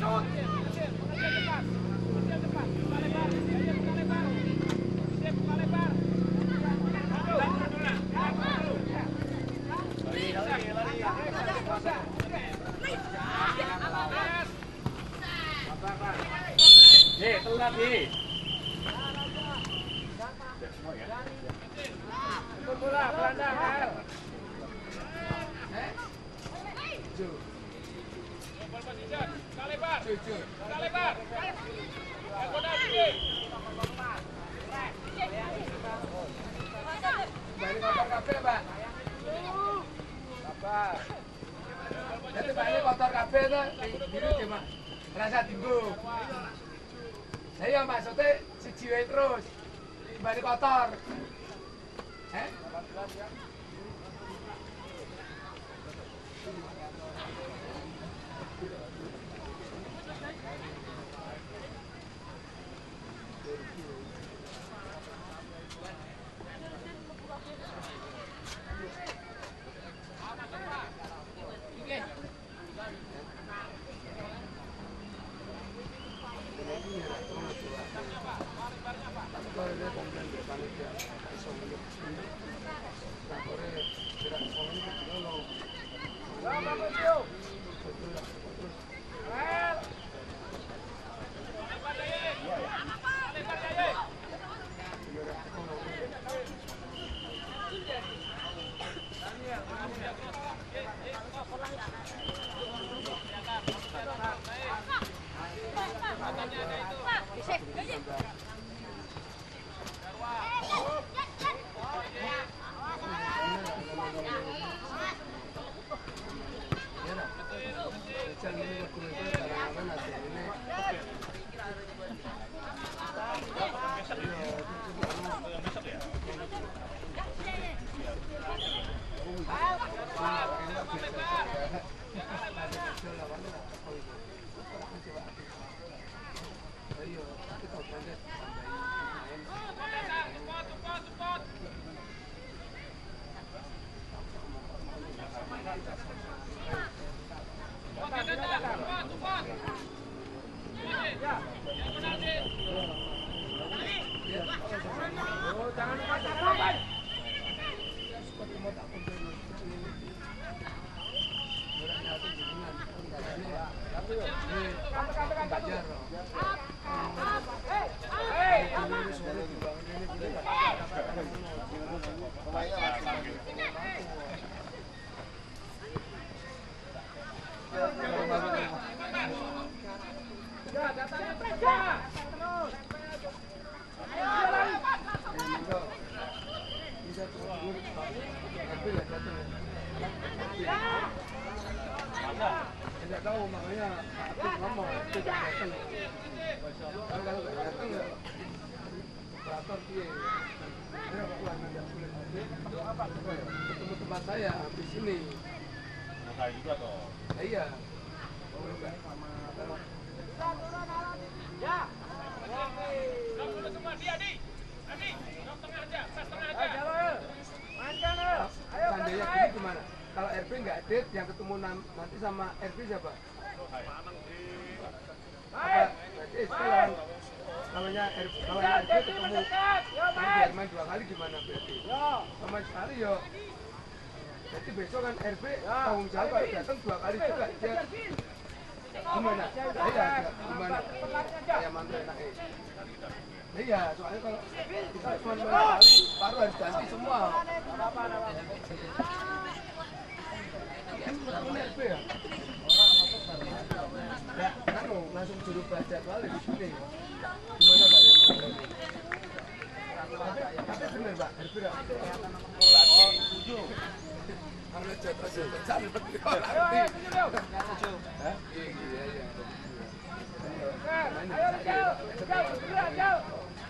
Telat nih. Bola Belanda. Kalebar. Kalebar. Balik kotor kabeh, Pak. Sabar. Jadi balik kotor kabeh to, biru cuma rasa timbul. Saya maksudnya siji wae terus. Balik kotor. Tidak tahu makanya aku ngomong tidak datang. Kalau nggak datang ya operator dia. Dia pulang ada kulit ketemu tempat saya di sini. Saya juga toh. Iya. Ya. Dulu semua dia Adi. Adi, dok tengah aja, pas tengah aja. Ayo, mancang ayo. Ayo, seandainya gini gimana? Kalau RP nggak edit, yang ketemu nanti sama RP siapa? Baik. Berarti sekarang namanya RP ketemu nanti main 2 kali gimana berarti? Sama sekali yo. Jadi besok kan RP tanggung jawab kalau datang 2 kali juga dia gimana? Iya, gimana? Kayak mantu enaknya. Iya, soalnya kalau kita cuma sekali baru harus ganti semua. Ini RP ya? Ya, kan langsung suruh baca soalnya di sini. Gimana Pak ya? Tapi benar Pak, RP ya? Oh, setuju. Kalau jatuh-jatuh cari nanti orang nanti. Hah? Iya, iya. Ayo, jauh.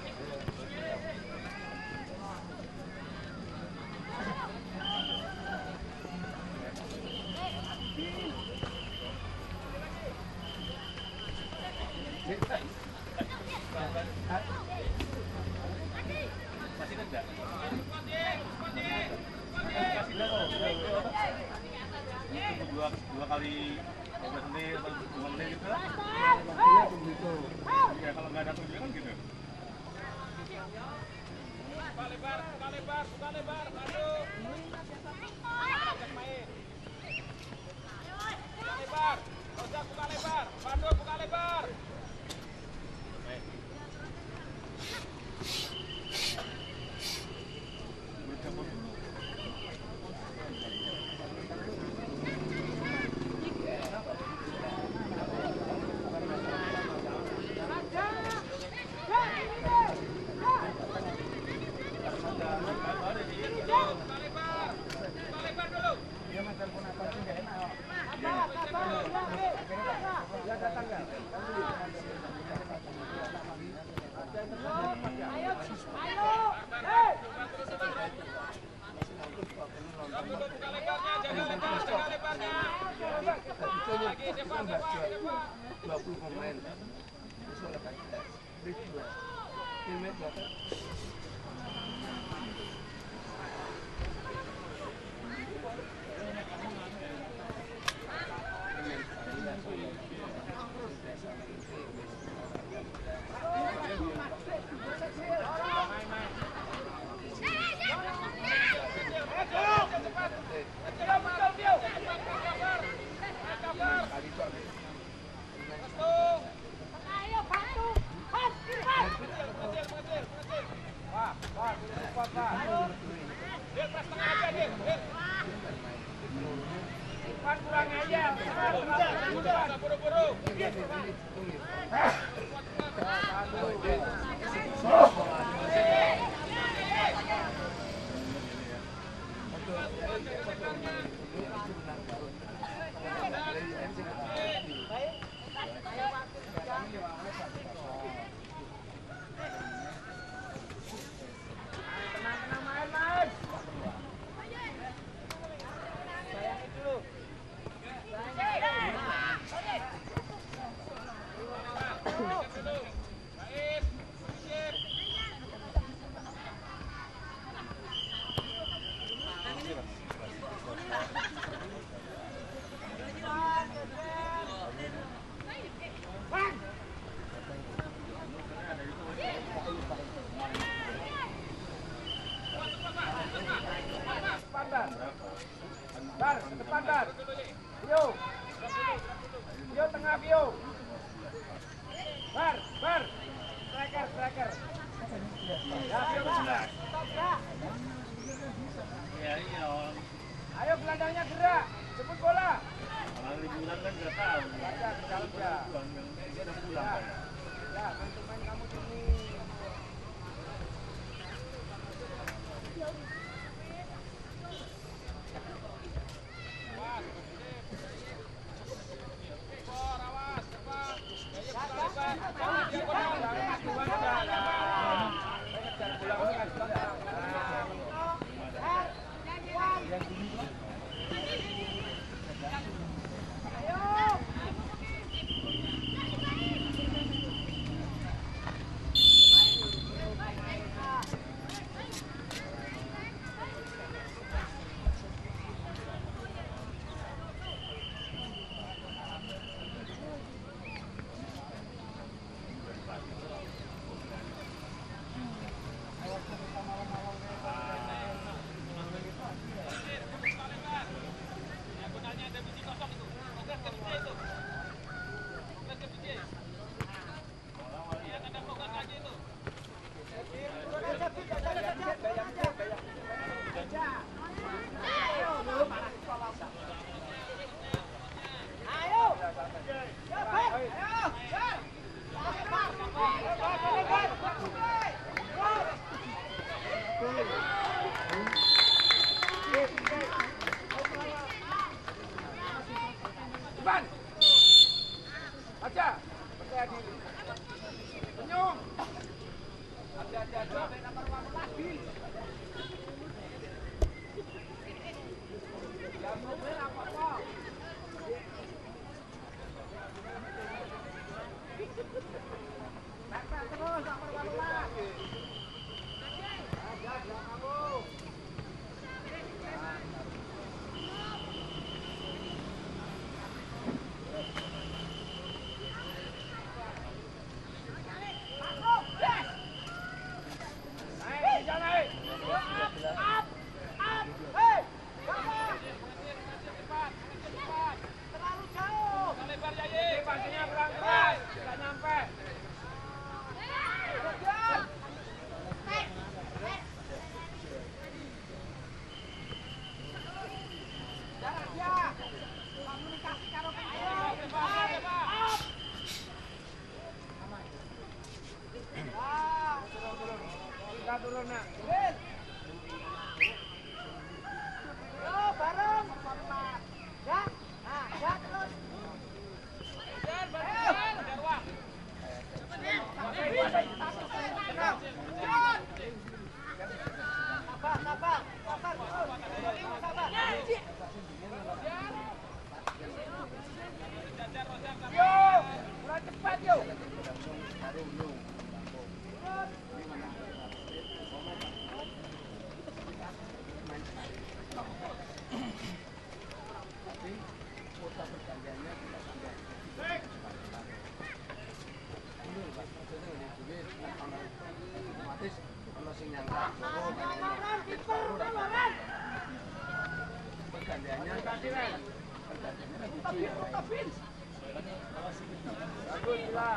Masih enggak? Dua kali 15 menit atau 2 menit gitu. Buka lebar, aduh. Ajak main. Buka lebar, Ojak buka lebar, Bandung buka lebar. pergantiannya lucu ya. Bagus gila.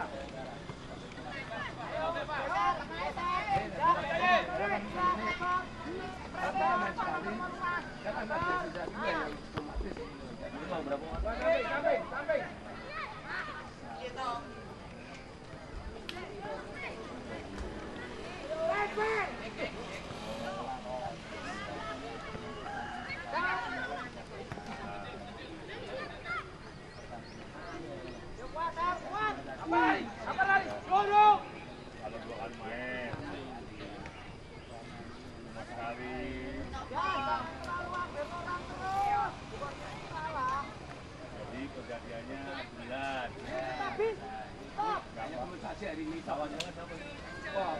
Samping. Apa lari? Guru. Kalau 2 kali main, 5 kali. Jadi pergantiannya 9. Hanya kompensasi hari ini tawannya kan apa? Pop.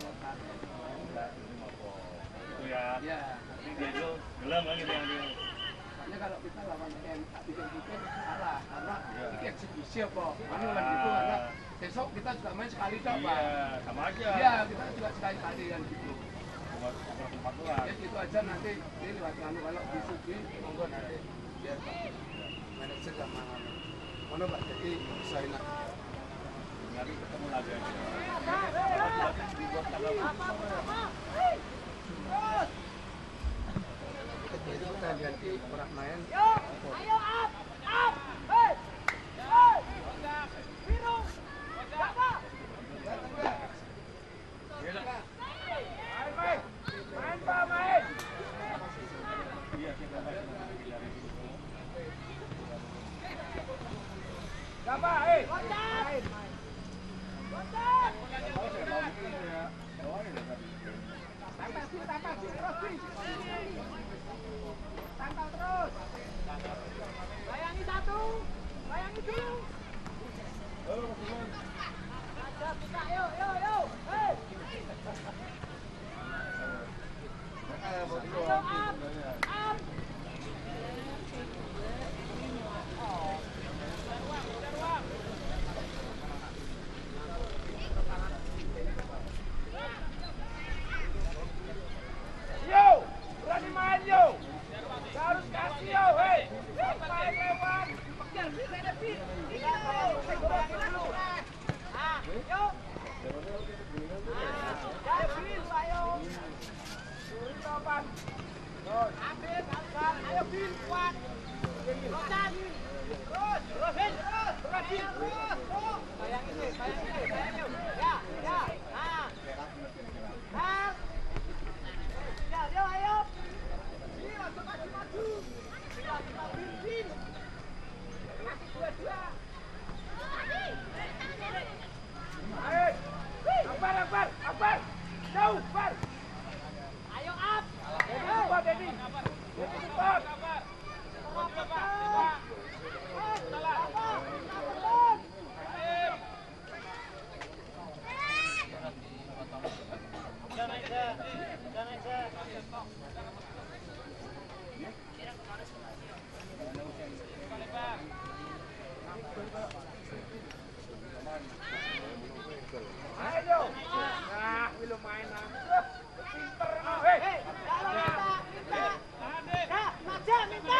Itu ya. Ya. Ini dia itu gelem kan gitu yang dia. Makanya kalau kita lawan bikin salah karena ini eksekusi apa? Mana kan gitu karena besok kita juga main sekali Pak. Iya, sama aja. Iya, kita juga sekali-kali kan gitu. Cuma 4 doang. Ya gitu aja nanti ini lewat anu kalau disugi monggo nanti biar manajer sama mana Pak jadi bisa enak. Nanti ketemu lagi aja. Kita ganti orang main. Ayo up. Hei. Biru. Siapa? Main, Pak, main. Iya, kita main dari dulu. Siapa? Hei. Main. Tantang terus. Layangi satu. Layangi dulu. Ada kita, yuk. Hei. Ayo, up. Yo, berani main yo. Harus kasih yo, hei. Main lewat. Kejar, ada pin. Gorengin dulu. Ah, yo. Ada pin, ayo. Turun topan. Ambil, angkat. Ayo pin, kuat. Locan. Terus, pin. Terus. Bayangin. Ya. Nah. Nah. Ya, ayo. Ini maju. Pin. Kasih dua. Ayo. Akbar. Jauh, Bar. Ayo up. Dedi. Cepat. Ayo. Nah, belum main lah. Pinter emang. Hei. Minta.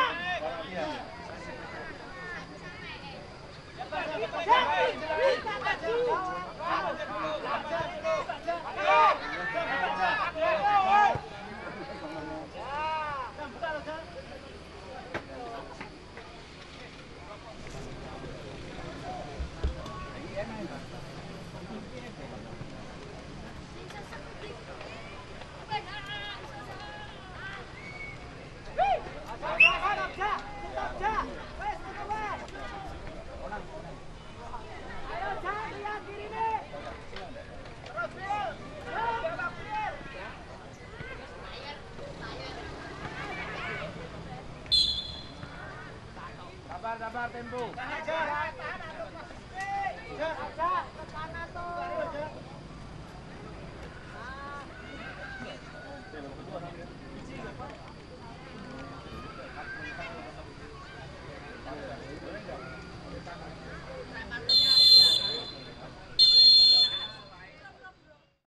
Sabar tempo. Aja ke kanan tuh.